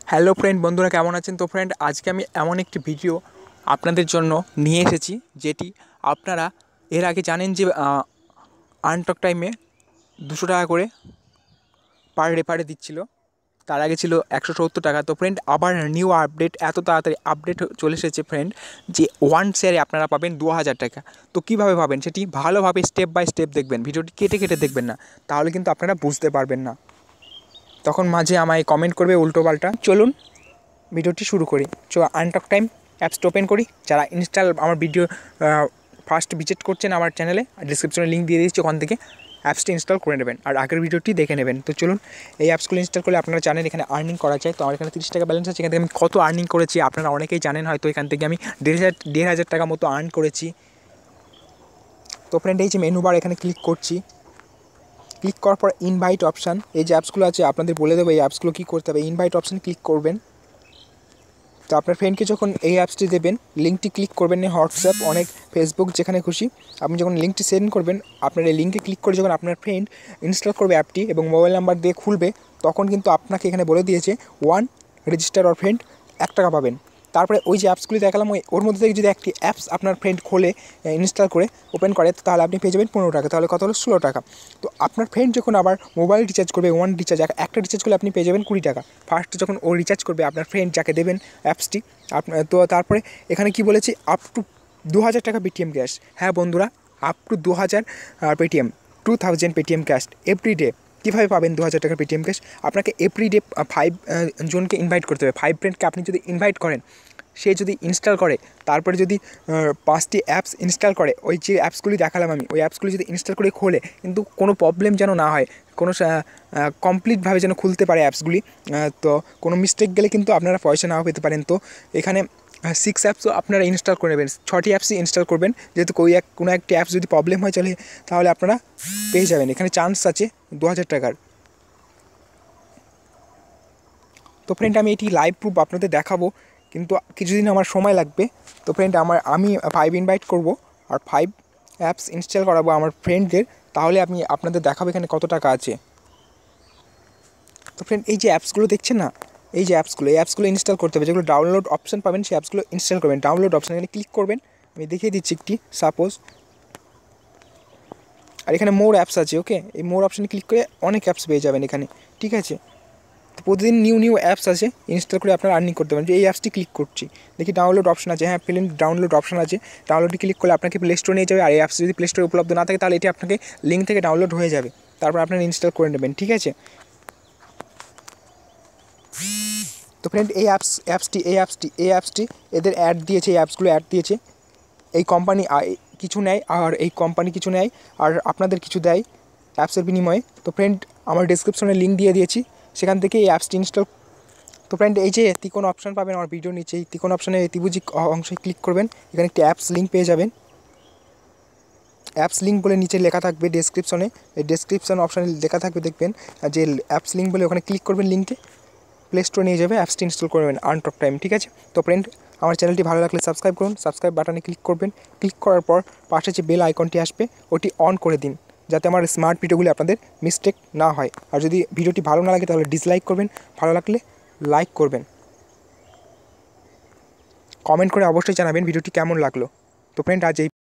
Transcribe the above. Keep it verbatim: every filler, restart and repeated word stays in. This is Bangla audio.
হ্যালো ফ্রেন্ড, বন্ধুরা কেমন আছেন? তো ফ্রেন্ড, আজকে আমি এমন একটি ভিডিও আপনাদের জন্য নিয়ে এসেছি যেটি আপনারা এর আগে জানেন যে আনটক টাইমে দুশো টাকা করে পার রেফারে দিচ্ছিল। তার আগে ছিল একশো সত্তর টাকা। তো ফ্রেন্ড, আবার নিউ আপডেট, এত তাড়াতাড়ি আপডেট চলে এসেছে ফ্রেন্ড, যে ওয়ান শেয়ারে আপনারা পাবেন দু হাজার টাকা। তো কীভাবে পাবেন সেটি ভালোভাবে স্টেপ বাই স্টেপ দেখবেন, ভিডিওটি কেটে কেটে দেখবেন না, তাহলে কিন্তু আপনারা বুঝতে পারবেন না। তখন মাঝে আমায় কমেন্ট করবে উল্টোপাল্টা। চলুন ভিডিওটি শুরু করি। চো আনটক টাইম অ্যাপসটা ওপেন করি। যারা ইনস্টল আমার ভিডিও ফার্স্ট ভিজিট করছেন আমার চ্যানেলে, ডিসক্রিপশনে লিঙ্ক দিয়ে দিচ্ছি, ওখান থেকে অ্যাপসটি ইনস্টল করে নেবেন আর আগের ভিডিওটি দেখে নেবেন। তো চলুন, এই অ্যাপসগুলো ইনস্টল করলে আপনারা জানেন এখানে আর্নিং করা যায়। তো আমার এখানে তিরিশ টাকা ব্যালেন্স আছে। এখান থেকে আমি কত আর্নিং করেছি আপনারা অনেকেই জানেন হয়তো। এখান থেকে আমি দেড় হাজার দেড় হাজার টাকা মতো আর্ন করেছি। তো ফ্রেন্ড, এই যে মেনু বার, এখানে ক্লিক করছি। ক্লিক করার পর ইনভাইট অপশান, এই যে অ্যাপসগুলো আছে আপনাদের বলে দেবো এই অ্যাপসগুলো কী করতে হবে। ইনভাইট অপশানে ক্লিক করবেন। তো আপনার ফ্রেন্ডকে যখন এই অ্যাপসটি দেবেন, লিঙ্কটি ক্লিক করবেন, হোয়াটসঅ্যাপ, অনেক ফেসবুক, যেখানে খুশি আপনি যখন লিঙ্কটি সেন্ড করবেন, আপনার এই লিঙ্কে ক্লিক করে যখন আপনার ফ্রেন্ড ইনস্টল করবে অ্যাপটি এবং মোবাইল নাম্বার দিয়ে খুলবে, তখন কিন্তু আপনাকে এখানে বলে দিয়েছে ওয়ান রেজিস্টার অর ফ্রেন্ড এক টাকা পাবেন। তারপরে ওই যে অ্যাপসগুলি দেখালাম, ওই ওর মধ্যে থেকে যদি একটি অ্যাপস আপনার ফ্রেন্ড খোলে, ইনস্টল করে ওপেন করে, তাহলে আপনি পেয়ে যাবেন পনেরো টাকা। তাহলে কত হলো? ষোলো টাকা। তো আপনার ফ্রেন্ড যখন আবার মোবাইল রিচার্জ করবে, ওয়ান রিচার্জ, একটা রিচার্জ করলে আপনি পেয়ে যাবেন কুড়ি টাকা। ফার্স্ট যখন ও রিচার্জ করবে আপনার ফ্রেন্ড যাকে দেবেন অ্যাপসটি, আপনার তো তারপরে এখানে কি বলেছি, আপ টু দু হাজার টাকা পেটিএম ক্যাশ। হ্যাঁ বন্ধুরা, আপ টু দু হাজার Paytm, two thousand Paytm cash every day. কীভাবে পাবেন দু হাজার টাকার পেটিএম ক্যাশ? আপনাকে এভরি ডে ফাইভ জনকে ইনভাইট করতে হবে। ফাইভ ফ্রেন্ডকে আপনি যদি ইনভাইট করেন, সে যদি ইনস্টল করে, তারপরে যদি পাঁচটি অ্যাপস ইনস্টল করে, ওই যে অ্যাপসগুলি দেখালাম আমি, ওই অ্যাপসগুলি যদি ইনস্টল করে খোলে, কিন্তু কোনো প্রবলেম যেন না হয়, কোনো কমপ্লিটভাবে যেন খুলতে পারে অ্যাপসগুলি। তো কোনো মিস্টেক গেলে কিন্তু আপনারা পয়সা নাও পেতে পারেন। তো এখানে সিক্স অ্যাপসও আপনারা ইনস্টল করে নেবেন, ছটি অ্যাপসই ইনস্টল করবেন, যেহেতু ওই এক কোনো একটি অ্যাপস যদি প্রবলেম হয় চলে, তাহলে আপনারা পেয়ে যাবেন। এখানে চান্স আছে দু হাজার টাকার। তো ফ্রেন্ড, আমি এটি লাইভ প্রুফ আপনাদের দেখাবো, কিন্তু কিছুদিন আমার সময় লাগবে। তো ফ্রেন্ড, আমার আমি ফাইভ ইনভাইট করব আর ফাইভ অ্যাপস ইনস্টল করাবো আমার ফ্রেন্ডদের, তাহলে আমি আপনাদের দেখাবো এখানে কত টাকা আছে। তো ফ্রেন্ড, এই যে অ্যাপসগুলো দেখছেন না, এই যে অ্যাপসগুলো, এই অ্যাপসগুলো ইনস্টল করতে হবে। যেগুলো ডাউনলোড অপশান পাবেন, সেই অ্যাপসগুলো ইনস্টল করবেন। ডাউনলোড অপশান এখানে ক্লিক করবেন, আমি দেখিয়ে দিচ্ছি একটি সাপোজ। আর এখানে মোর অ্যাপস আছে, ওকে। এই মোর অপশানে ক্লিক করে অনেক অ্যাপস পেয়ে যাবেন এখানে, ঠিক আছে। তো প্রতিদিন নিউ নিউ অ্যাপস আছে, ইনস্টল করে আপনারা আর্নিং করতে পারেন। যে এই অ্যাপসটি ক্লিক করছি, দেখি ডাউনলোড অপশন আছে। হ্যাঁ ফ্রেন্ড, ডাউনলোড অপশন আছে। ডাউনলোডে ক্লিক করলে আপনাকে প্লে স্টোরে নিয়ে যাবে। আর এই অ্যাপস যদি প্লে স্টোরে উপলব্ধ না থাকে, তাহলে এটি আপনাকে লিঙ্ক থেকে ডাউনলোড হয়ে যাবে, তারপর আপনারা ইনস্টল করে নেবেন, ঠিক আছে। তো ফ্রেন্ড, এই অ্যাপস অ্যাপসটি এই অ্যাপসটি এই অ্যাপসটি এদের অ্যাড দিয়েছে, এই অ্যাপসগুলো অ্যাড দিয়েছে। এই কোম্পানি কিছু নেয় আর এই কোম্পানি কিছু নেয়, আর আপনাদের কিছু দেয় অ্যাপসের বিনিময়ে। তো ফ্রেন্ড, আমার ডিসক্রিপশনে লিঙ্ক দিয়ে দিয়েছি, সেখান থেকে এই অ্যাপসটি ইনস্টল। তো ফ্রেন্ড, এই যে তিকোন অপশান পাবেন আমার ভিডিওর নিচে, এই তিকোন অপশানে ত্রিভুজিক অংশে ক্লিক করবেন। এখানে একটি অ্যাপস লিঙ্ক পেয়ে যাবেন। অ্যাপস লিঙ্ক বলে নিচে লেখা থাকবে ডেসক্রিপশনে, এই ডেসক্রিপশন অপশানে লেখা থাকবে, দেখবেন যে অ্যাপস লিঙ্ক বলে, ওখানে ক্লিক করবেন, লিঙ্কে প্লে স্টোরে নিয়ে যাবে, অ্যাপসটি ইনস্টল করবেন আনটক টাইম, ঠিক আছে। তো ফ্রেন্ড, আমার চ্যানেলটি ভালো লাগলে সাবস্ক্রাইব করুন। সাবস্ক্রাইব বাটনে ক্লিক করবেন। ক্লিক করার পর পাশে যে বেল আইকনটি আসবে, ওটি অন করে দিন, যাতে আমার স্মার্ট ভিডিওগুলি আপনাদের মিস্টেক না হয়। আর যদি ভিডিওটি ভালো না লাগে তাহলে ডিসলাইক করবেন, ভালো লাগলে লাইক করবেন। কমেন্ট করে অবশ্যই জানাবেন ভিডিওটি কেমন লাগলো। তো ফ্রেন্ড, আজ এই